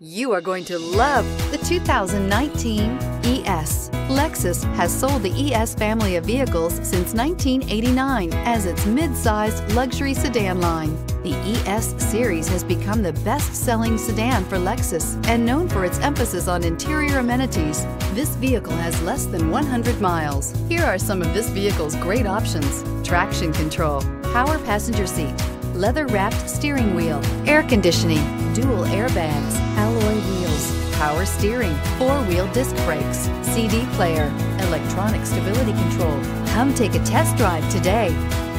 You are going to love the 2019 ES. Lexus has sold the ES family of vehicles since 1989 as its mid-sized luxury sedan line. The ES series has become the best-selling sedan for Lexus and known for its emphasis on interior amenities. This vehicle has less than 100 miles. Here are some of this vehicle's great options: traction control, power passenger seat, leather-wrapped steering wheel, air conditioning, dual airbags, alloy wheels, power steering, four-wheel disc brakes, CD player, electronic stability control. Come take a test drive today.